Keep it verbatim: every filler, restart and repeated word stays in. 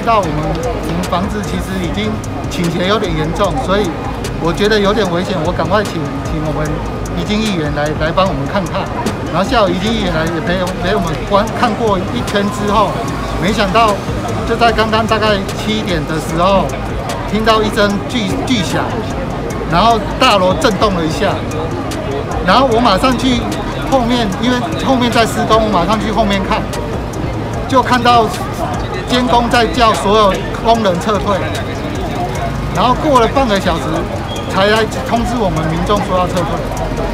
道我们我们房子其实已经倾斜有点严重，所以我觉得有点危险，我赶快请请我们宜经议员来来帮我们看看。然后下午宜经议员来也陪陪我们观看过一圈之后，没想到就在刚刚大概七点的时候，听到一声巨巨响，然后大楼震动了一下，然后我马上去后面，因为后面在施工，我马上去后面看，就看到监工在叫所有工人撤退，然后过了半个小时才来通知我们民众说要撤退。